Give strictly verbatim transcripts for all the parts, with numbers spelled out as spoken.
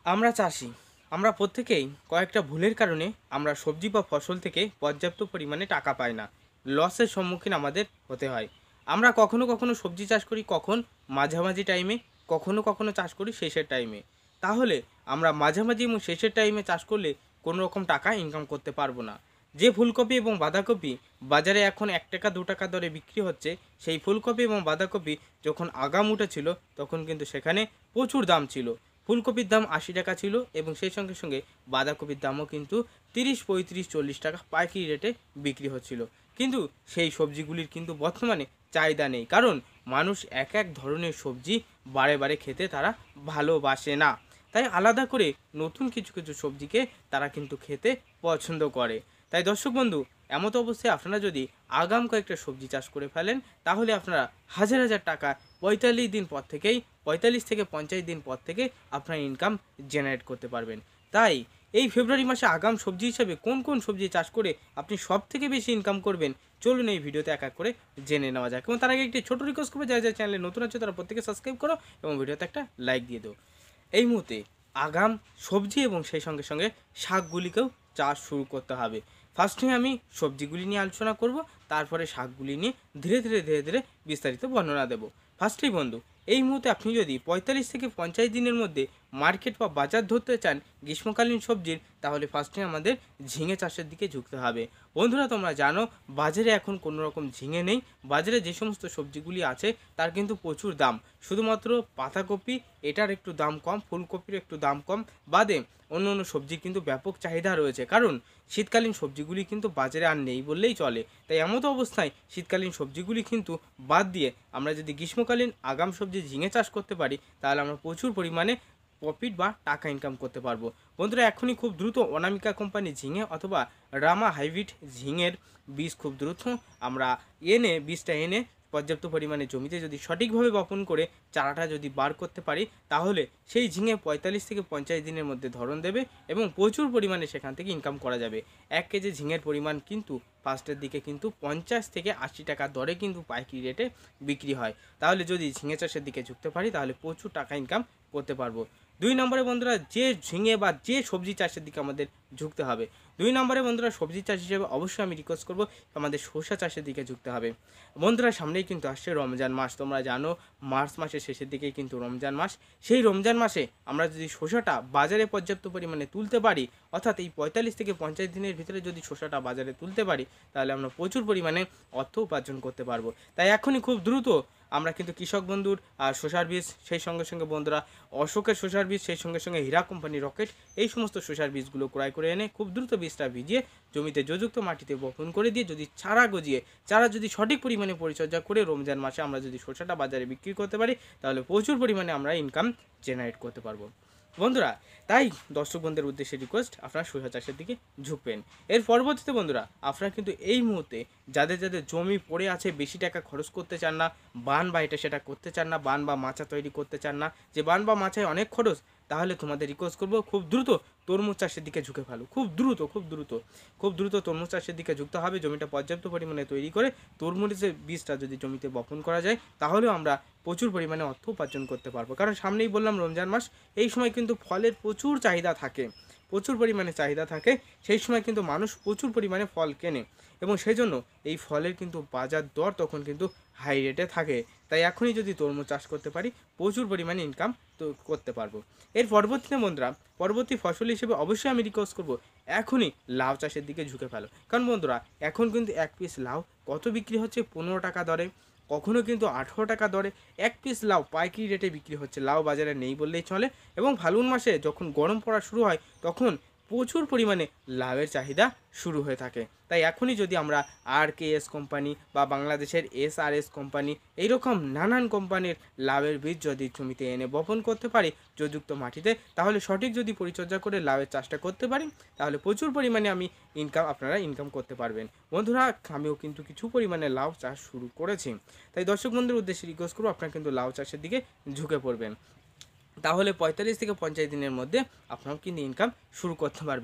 আমরা চাষি আমরা প্রত্যেকেই কয়েকটা ভুলের কারণে আমরা সবজি বা ফসল থেকে পর্যাপ্ত পরিমাণে টাকা পাই না। লসের সম্মুখীন আমাদের হতে হয়। আমরা কখনো কখনো সবজি চাষ করি, কখন মাঝামাঝি টাইমে, কখনো কখনো চাষ করি শেষের টাইমে। তাহলে আমরা মাঝামাঝি এবং শেষের টাইমে চাষ করলে কোনো রকম টাকা ইনকাম করতে পারবো না। যে ফুলকপি এবং বাঁধাকপি বাজারে এখন এক টাকা দু টাকা দরে বিক্রি হচ্ছে, সেই ফুলকপি এবং বাঁধাকপি যখন আগাম উঠেছিল তখন কিন্তু সেখানে প্রচুর দাম ছিল। ফুলকপির দাম আশি টাকা ছিল এবং সেই সঙ্গে সঙ্গে বাঁধাকপির দামও কিন্তু তিরিশ পঁয়ত্রিশ চল্লিশ টাকা পাইকারি রেটে বিক্রি হচ্ছিল। কিন্তু সেই সবজিগুলির কিন্তু বর্তমানে চাহিদা নেই, কারণ মানুষ এক এক ধরনের সবজি বারে বারে খেতে তারা ভালোবাসে না। তাই আলাদা করে নতুন কিছু কিছু সবজিকে তারা কিন্তু খেতে পছন্দ করে। তাই দর্শক বন্ধু, এমত অবস্থায় আপনারা যদি আগাম কয়েকটা সবজি চাষ করে ফেলেন, তাহলে আপনারা হাজার হাজার টাকা পঁয়তাল্লিশ দিন পর থেকেই পঁয়তাল্লিশ থেকে পঞ্চাশ দিন পর থেকে আপনার ইনকাম জেনারেট করতে পারবেন। তাই এই ফেব্রুয়ারি মাসে আগাম সবজি হিসাবে কোন কোন সবজি চাষ করে আপনি সব থেকে বেশি ইনকাম করবেন, চলুন এই ভিডিওতে এক এক করে জেনে নেওয়া যাক। এবং তার আগে একটি ছোটো রিকোয়েস্ট করবে, যারা যারা চ্যানেলে নতুন আছে তারা প্রত্যেকে সাবস্ক্রাইব করো এবং ভিডিওতে একটা লাইক দিয়ে দাও। এই মুহূর্তে আগাম সবজি এবং সেই সঙ্গে সঙ্গে শাকগুলিকেও চাষ শুরু করতে হবে। ফার্স্টে আমি সবজিগুলি নিয়ে আলোচনা করব, তারপরে শাকগুলি নিয়ে ধীরে ধীরে ধীরে ধীরে বিস্তারিত বর্ণনা দেব। ফার্স্টেই বন্ধু, এই মুহূর্তে আপনি যদি পঁয়তাল্লিশ থেকে পঞ্চাশ দিনের মধ্যে মার্কেট বা বাজার ধরতে চান গ্রীষ্মকালীন সবজির, তাহলে ফার্স্টে আমাদের ঝিঙে চাষের দিকে ঝুঁকতে হবে। বন্ধুরা, তোমরা জানো বাজারে এখন কোনো রকম ঝিঙে নেই। বাজারে যে সমস্ত সবজিগুলি আছে তার কিন্তু প্রচুর দাম। শুধুমাত্র পাতাকপি এটার একটু দাম কম, ফুলকপির একটু দাম কম, বাদে অন্য অন্য সবজির কিন্তু ব্যাপক চাহিদা রয়েছে, কারণ শীতকালীন সবজিগুলি কিন্তু বাজারে আর নেই বললেই চলে। তাই এমতো অবস্থায় শীতকালীন সবজিগুলি কিন্তু বাদ দিয়ে আমরা যদি গ্রীষ্মকালীন আগাম সবজি ঝিঙে চাষ করতে পারি, তাহলে আমরা প্রচুর পরিমাণে প্রফিট বা টাকা ইনকাম করতে পারবো। বন্ধুরা, এখনই খুব দ্রুত অনামিকা কোম্পানি ঝিঙে অথবা রামা হাইব্রিড ঝিঙের বীজ খুব দ্রুত আমরা এনে বীজটা এনে পর্যাপ্ত পরিমাণে জমিতে যদি সঠিকভাবে বপন করে চারাটা যদি বার করতে পারি, তাহলে সেই ঝিঙে পঁয়তাল্লিশ থেকে পঞ্চাশ দিনের মধ্যে ধরন দেবে এবং প্রচুর পরিমাণে সেখান থেকে ইনকাম করা যাবে। এক কেজি ঝিঙের পরিমাণ কিন্তু ফার্স্টের দিকে কিন্তু পঞ্চাশ থেকে আশি টাকা দরে কিন্তু পাইকারি রেটে বিক্রি হয়। তাহলে যদি ঝিঙে চাষের দিকে ঝুঁকতে পারি, তাহলে প্রচুর টাকা ইনকাম করতে পারবো। দুই নম্বরে বন্ধুরা, যে ঝিঙে বা যে সবজি চাষের দিকে আমাদের ঝুঁকতে হবে, দুই নম্বরে বন্ধুরা সবজি চাষ হিসেবে অবশ্যই আমি রিকোয়েস্ট করবো আমাদের শসা চাষের দিকে ঝুঁকতে হবে। বন্ধুরা, সামনেই কিন্তু আসছে রমজান মাস। তোমরা জানো মার্চ মাসের শেষের দিকেই কিন্তু রমজান মাস। সেই রমজান মাসে আমরা যদি শসাটা বাজারে পর্যাপ্ত পরিমাণে তুলতে পারি, অর্থাৎ এই পঁয়তাল্লিশ থেকে পঞ্চাশ দিনের ভিতরে যদি শসাটা বাজারে তুলতে পারি, তাহলে আমরা প্রচুর পরিমাণে অর্থ উপার্জন করতে পারবো। তাই এখনই খুব দ্রুত আমরা কিন্তু কৃষক বন্ধুর আর শসার বীজ, সেই সঙ্গে সঙ্গে বন্ধুরা অশোকের শসার বীজ, সেই সঙ্গে সঙ্গে হীরা কোম্পানি রকেট, এই সমস্ত শসার বীজগুলো ক্রয় করে এনে খুব দ্রুত বীজটা ভিজিয়ে জমিতে যুক্ত মাটিতে বপন করে দিয়ে যদি চারা গজিয়ে চারা যদি সঠিক পরিমাণে পরিচর্যা করে রমজান মাসে আমরা যদি শসাটা বাজারে বিক্রি করতে পারি, তাহলে প্রচুর পরিমাণে আমরা ইনকাম জেনারেট করতে পারবো। বন্ধুরা, তাই দর্শক বন্ধুদের উদ্দেশ্যে রিকোয়েস্ট, আপনারা শসা চাষের দিকে ঝুঁকবেন। এর পরবর্তীতে বন্ধুরা, আপনারা কিন্তু এই মুহূর্তে যাদের যাদের জমি পড়ে আছে, বেশি টাকা খরচ করতে চান না, বান বা এটা সেটা করতে চান না, বান বা মাচা তৈরি করতে চান না, যে বান বা মাচায় অনেক খরচ, তাহলে তোমাদের রিকোয়েস্ট করবো খুব দ্রুত তরমুজ চাষের দিকে ঝুঁকে ফেলো। খুব দ্রুত খুব দ্রুত খুব দ্রুত তরমুজ চাষের দিকে ঝুঁকতে হবে। জমিটা পর্যাপ্ত পরিমাণে তৈরি করে তরমুজের বীজটা যদি জমিতে বপন করা যায়, তাহলেও আমরা প্রচুর পরিমাণে অর্থ উপার্জন করতে পারবো। কারণ সামনেই বললাম রমজান মাস, এই সময় কিন্তু ফলের প্রচুর চাহিদা থাকে, প্রচুর পরিমাণে চাহিদা থাকে। সেই সময় কিন্তু মানুষ প্রচুর পরিমাণে ফল কেনে এবং সেই জন্য এই ফলের কিন্তু বাজার দর তখন কিন্তু হাই রেটে থাকে। তাই এখনই যদি তরমুজ চাষ করতে পারি, প্রচুর পরিমাণে ইনকাম তো করতে পারবো। এর পরবর্তীতে বন্ধুরা, পরবর্তী ফসল হিসেবে অবশ্যই আমি রিকোয়েস্ট করবো এখনই লাউ চাষের দিকে ঝুঁকে ফেলো। কারণ বন্ধুরা, এখন কিন্তু এক পিস লাউ কত বিক্রি হচ্ছে? পনেরো টাকা দরে, কখনও কিন্তু আঠেরো টাকা দরে এক পিস লাউ পাইকারি রেটে বিক্রি হচ্ছে। লাউ বাজারে নেই বললেই চলে। এবং ফাল্গুন মাসে যখন গরম পড়া শুরু হয়, তখন প্রচুর পরিমাণে লাউয়ের চাহিদা শুরু হয়ে থাকে। তাই এখনই যদি আমরা আর কে এস কোম্পানি বা বাংলাদেশের এস আর এস কোম্পানি, এইরকম নানান কোম্পানির লাউয়ের বীজ যদি জমিতে এনে বপন করতে পারি যুক্ত মাটিতে, তাহলে সঠিক যদি পরিচর্যা করে লাউয়ের চাষটা করতে পারি, তাহলে প্রচুর পরিমাণে আমি ইনকাম আপনারা ইনকাম করতে পারবেন। বন্ধুরা, আমিও কিন্তু কিছু পরিমাণে লাউ চাষ শুরু করেছি। তাই দর্শক বন্ধুর উদ্দেশ্যে রিকোয়েস্ট করবো আপনারা কিন্তু লাউ চাষের দিকে ঝুঁকে পড়বেন। তাহলে পঁয়তাল্লিশ থেকে পঞ্চাশ দিনের মধ্যে আপনারাও কিন্তু ইনকাম শুরু করতে পারবেন।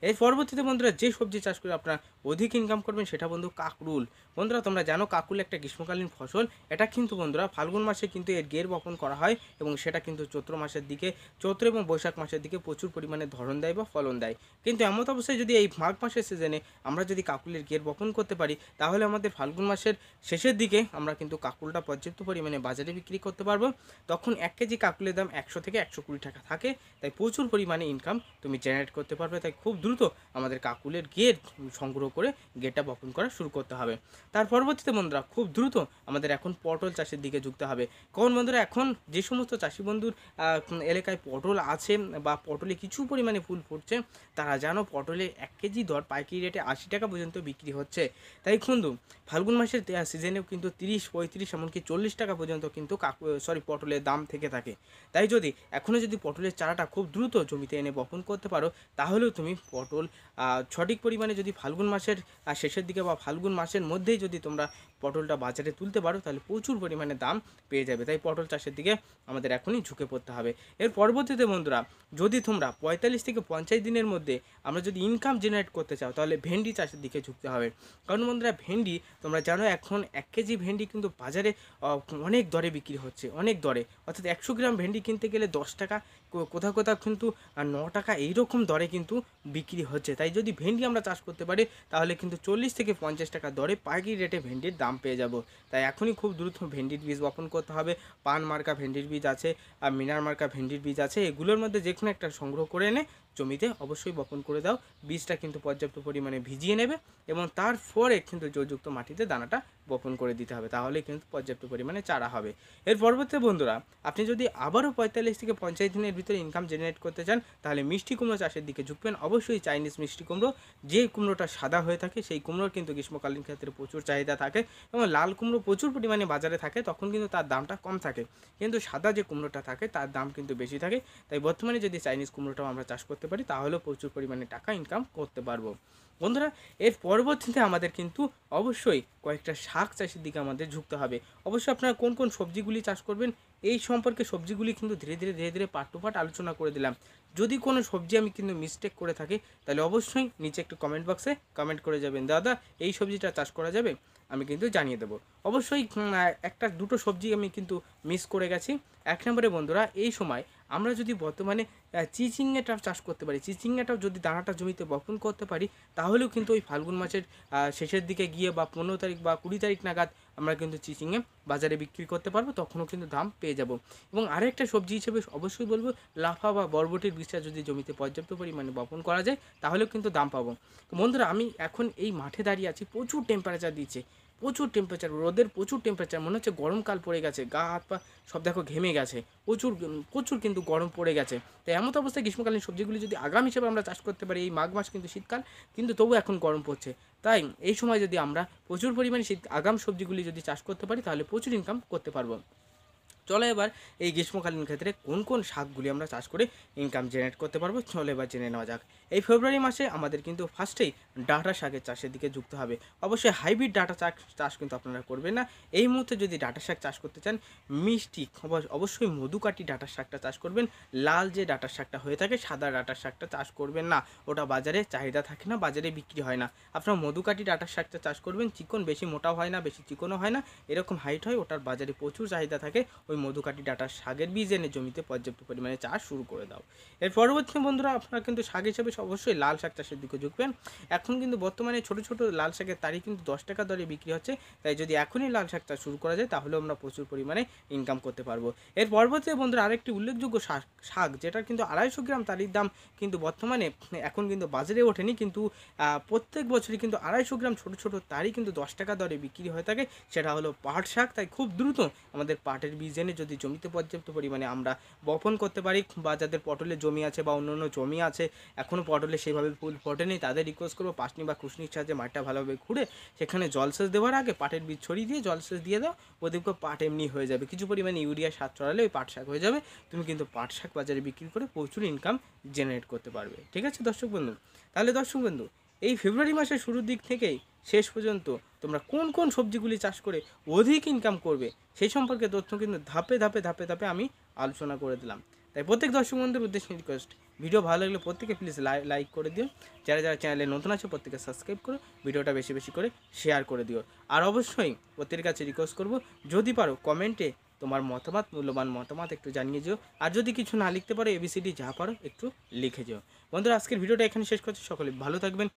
এর পরবর্তীতে বন্ধুরা যে সবজি চাষ করে আপনারা অধিক ইনকাম করবেন সেটা বন্ধু কাকরুল। বন্ধুরা তোমরা জানো কাকরুল একটা গ্রীষ্মকালীন ফসল। এটা কিন্তু বন্ধুরা ফাল্গুন মাসে কিন্তু এর গের বপন করা হয় এবং সেটা কিন্তু চৈত্র মাসের দিকে, চৈত্র এবং বৈশাখ মাসের দিকে প্রচুর পরিমাণে ধরন দেয় বা ফলন দেয়। কিন্তু এমত অবস্থায় যদি এই মাঘ মাসের সিজনে আমরা যদি কাকরুলের গের বপন করতে পারি, তাহলে আমাদের ফাল্গুন মাসের শেষের দিকে আমরা কিন্তু কাকরুলটা পর্যাপ্ত পরিমাণে বাজারে বিক্রি করতে পারবো। তখন এক কেজি কাকরুলের দাম একশো থেকে একশো কুড়ি টাকা থাকে। তাই প্রচুর পরিমাণে ইনকাম তুমি জেনারেট করতে পারবে। তাই খুব দ্রুত আমাদের কাকরুলের গের সংগ্রহ করে গেরটা বপন করা শুরু করতে হবে। তার পরবর্তীতে বন্ধুরা খুব দ্রুত আমাদের এখন পটল চাষের দিকে যুক্ত হবে। কারণ বন্ধুরা এখন যে সমস্ত চাষি বন্ধুর এলাকায় পটল আছে বা পটলে কিছু পরিমাণে ফুল ফুটছে, তারা জানো পটলে এক কেজি দর পাইকারি রেটে আশি টাকা পর্যন্ত বিক্রি হচ্ছে। তাই বন্ধু ফাল্গুন মাসের সিজনেও কিন্তু তিরিশ পঁয়ত্রিশ এমনকি চল্লিশ টাকা পর্যন্ত কিন্তু কাকু সরি পটলের দাম থেকে থাকে। তাই যদি এখনও যদি পটলের চারাটা খুব দ্রুত জমিতে এনে বপন করতে পারো, তাহলেও তুমি পটল সঠিক পরিমাণে যদি ফাল্গুন মাসের শেষের দিকে বা ফাল্গুন মাসের মধ্যেই যদি তোমরা পটলটা বাজারে তুলতে পারো, তাহলে প্রচুর পরিমাণে দাম পেয়ে যাবে। তাই পটল চাষের দিকে আমাদের এখনই ঝুঁকে পড়তে হবে। এর পরবর্তীতে বন্ধুরা যদি তোমরা পঁয়তাল্লিশ থেকে পঞ্চাশ দিনের মধ্যে আমরা যদি ইনকাম জেনারেট করতে চাও, তাহলে ভেন্ডি চাষের দিকে ঝুঁকতে হবে। কারণ বন্ধুরা ভেন্ডি তোমরা জানো এখন এক কেজি ভেন্ডি কিন্তু বাজারে অনেক দরে বিক্রি হচ্ছে, অনেক দরে। অর্থাৎ একশো গ্রাম ভেন্ডি কিনতে গেলে দশ টাকা, কোথাও কোথাও কিন্তু ন টাকা এইরকম দরে কিন্তু বিক্রি হচ্ছে। তাই যদি ভেন্ডি আমরা চাষ করতে পারি, তাহলে কিন্তু চল্লিশ থেকে পঞ্চাশ টাকা দরে পাইকারি রেটে ভেন্ডির দাম পেয়ে যাব। তাই এখনই খুব দ্রুত ভেন্ডির বীজ বপন করতে হবে। পান মার্কা ভেন্ডির বীজ আছে আর মিনার মার্কা ভেন্ডির বীজ আছে, এগুলোর মধ্যে যে কোনো একটা সংগ্রহ করে এনে জমিতে অবশ্যই বপন করে দাও। বীজটা কিন্তু পর্যাপ্ত পরিমাণে ভিজিয়ে নেবে এবং তারপরে কিন্তু জৈযুক্ত মাটিতে দানাটা বপন করে দিতে হবে, তাহলে কিন্তু পর্যাপ্ত পরিমাণে চারা হবে। এর পরবর্তী বন্ধুরা আপনি যদি আবারও পঁয়তাল্লিশ থেকে পঞ্চাশ দিনের ভিতরে ইনকাম জেনারেট করতে চান, তাহলে মিষ্টি কুমড়ো চাষের দিকে ঝুঁকবেন। অবশ্যই চাইনিজ মিষ্টি কুমড়ো, যে কুমড়োটা সাদা হয়ে থাকে সেই কুমড়োর কিন্তু গ্রীষ্মকালীন ক্ষেত্রে প্রচুর চাহিদা থাকে এবং লাল কুমড়ো প্রচুর পরিমাণে বাজারে থাকে, তখন কিন্তু তার দামটা কম থাকে। কিন্তু সাদা যে কুমড়োটা থাকে তার দাম কিন্তু বেশি থাকে। তাই বর্তমানে যদি চাইনিজ কুমড়োটাও আমরা চাষ করতে পারি, তাহলেও প্রচুর পরিমাণে টাকা ইনকাম করতে পারবো। বন্ধুরা এর পরবর্তীতে আমাদের কিন্তু অবশ্যই কয়েকটা শাক চাষের দিকে আমাদের ঝুঁকতে হবে। অবশ্যই আপনারা কোন কোন সবজিগুলি চাষ করবেন এই সম্পর্কে সবজিগুলি কিন্তু ধীরে ধীরে ধীরে ধীরে পার্ট টু পার্ট আলোচনা করে দিলাম। যদি কোনো সবজি আমি কিন্তু মিস্টেক করে থাকি, তাহলে অবশ্যই নিচে একটু কমেন্ট বক্সে কমেন্ট করে যাবেন, দাদা এই সবজিটা চাষ করা যাবে, আমি কিন্তু জানিয়ে দেবো। অবশ্যই একটা দুটো সবজি আমি কিন্তু মিস করে গেছি। এক নম্বরে বন্ধুরা এই সময় আমরা যদি বর্তমানে চিচিঙ্গাটাও চাষ করতে পারি, চিচিঙ্গাটাও যদি দানাটা জমিতে বপন করতে পারি, তাহলেও কিন্তু ওই ফাল্গুন মাসের শেষের দিকে গিয়ে বা পনেরো তারিখ বা কুড়ি তারিখ নাগাদ আমরা কিন্তু চিচিঙ্গে বাজারে বিক্রি করতে পারবো, তখনও কিন্তু দাম পেয়ে যাব। এবং আরেকটা সবজি হিসেবে অবশ্যই বলবো লাফা বা বরবটির বীজটা যদি জমিতে পর্যাপ্ত পরিমাণে বপন করা যায়, তাহলেও কিন্তু দাম পাবো। বন্ধুরা আমি এখন এই মাঠে দাঁড়িয়ে আছি, প্রচুর টেম্পারেচার দিচ্ছে, প্রচুর টেম্পারেচার, রোদের প্রচুর টেম্পারেচার, মনে হচ্ছে গরমকাল পড়ে গেছে, গা হাত পা সব দেখো ঘেমে গেছে, প্রচুর প্রচুর কিন্তু গরম পড়ে গেছে। তাই এমন অবস্থায় গ্রীষ্মকালীন সবজিগুলি যদি আগাম হিসেবে আমরা চাষ করতে পারি, এই মাঘ মাস কিন্তু শীতকাল, কিন্তু তবু এখন গরম পড়ছে। তাই এই সময় যদি আমরা প্রচুর পরিমাণে শীত আগাম সবজিগুলি যদি চাষ করতে পারি, তাহলে প্রচুর ইনকাম করতে পারবো। চলো এবার এই গ্রীষ্মকালীন ক্ষেত্রে কোন কোন শাকগুলি আমরা চাষ করে ইনকাম জেনারেট করতে পারবো, চলো এবার জেনে নেওয়া যাক। এই ফেব্রুয়ারি মাসে আমাদের কিন্তু ফার্স্টেই ডাঁটা শাকের চাষের দিকে যুক্ত হবে। অবশ্যই হাইব্রিড ডাঁটা চাষ চাষ কিন্তু আপনারা করবেন না। এই মুহূর্তে যদি ডাঁটা শাক চাষ করতে চান, মিষ্টি অবশ্যই মধুকাটি ডাঁটার শাকটা চাষ করবেন। লাল যে ডাঁটার শাকটা হয়ে থাকে, সাদা ডাঁটার শাকটা চাষ করবেন না, ওটা বাজারে চাহিদা থাকে না, বাজারে বিক্রি হয় না। আপনারা মধুকাটি ডাঁটার শাকটা চাষ করবেন, চিকন, বেশি মোটাও হয় না বেশি চিকনও হয় না, এরকম হাইট হয়, ওটার বাজারে প্রচুর চাহিদা থাকে। ওই মধুকাটি ডাঁটার শাকের বীজ এনে জমিতে পর্যাপ্ত পরিমাণে চাষ শুরু করে দাও। এর পরবর্তী বন্ধুরা আপনারা কিন্তু শাক হিসাবে অবশ্যই লাল শাক চাষের দিকে ঝুঁকবেন। এখন কিন্তু বর্তমানে ছোটো ছোটো লাল শাকের তারিখ কিন্তু দশ টাকা দরে বিক্রি হচ্ছে। তাই যদি এখনই লাল শাক চাষ শুরু করা যায়, তাহলে আমরা প্রচুর পরিমাণে ইনকাম করতে পারবো। এর পরবর্তী বন্ধুরা আরেকটি উল্লেখযোগ্য শাক শাক যেটা কিন্তু আড়াইশো গ্রাম তারির দাম কিন্তু বর্তমানে এখন কিন্তু বাজারে ওঠেনি, কিন্তু প্রত্যেক বছরই কিন্তু আড়াইশো গ্রাম ছোটো ছোটো তারই কিন্তু দশ টাকা দরে বিক্রি হয়ে থাকে, সেটা হলো পাট শাক। তাই খুব দ্রুত আমাদের পাটের বীজ এনে যদি জমিতে পর্যাপ্ত পরিমাণে আমরা বপন করতে পারি, বা যাদের পটলের জমি আছে বা অন্য অন্য জমি আছে এখনও পটলে সেভাবে ফুল ফোটেনি, তাদের রিকোয়েস্ট করবো পাশনি বা খুশনির সাহায্যে মাটিটা ভালোভাবে ঘুরে সেখানে জলসেচ দেওয়ার আগে পাটের বীজ ছড়িয়ে দিয়ে জলসেচ দিয়ে দাও, ওদেরকে পাট এমনি হয়ে যাবে। কিছু পরিমাণে ইউরিয়া সার ছড়ালে ওই পাট শাক হয়ে যাবে। তুমি কিন্তু পাট শাক বাজারে বিক্রি করে প্রচুর ইনকাম জেনারেট করতে পারবে। ঠিক আছে দর্শক বন্ধু, তাহলে দর্শক বন্ধু এই ফেব্রুয়ারি মাসের শুরুর দিক থেকেই শেষ পর্যন্ত তোমরা কোন কোন সবজিগুলি চাষ করে অধিক ইনকাম করবে সেই সম্পর্কে তথ্য কিন্তু ধাপে ধাপে ধাপে ধাপে আমি আলোচনা করে দিলাম। তাই প্রত্যেক দর্শক বন্ধুর উদ্দেশ্যে রিকোয়েস্ট, ভিডিও ভালো লাগলে প্রত্যেকে প্লিজ লাইক করে দিও, যারা যারা চ্যানেলে নতুন আছে প্রত্যেকে সাবস্ক্রাইব করো, ভিডিওটা বেশি বেশি করে শেয়ার করে দিও। আর অবশ্যই প্রত্যেকের কাছে রিকোয়েস্ট করবো, যদি পারো কমেন্টে তোমার মতামত, মূল্যবান মতামত একটু জানিয়ে যেও। আর যদি কিছু না লিখতে পারো এবিসিডি যা পারো একটু লিখে যেও। বন্ধুরা, আজকের ভিডিওটা এখানে শেষ করছি। সকলে ভালো থাকবেন।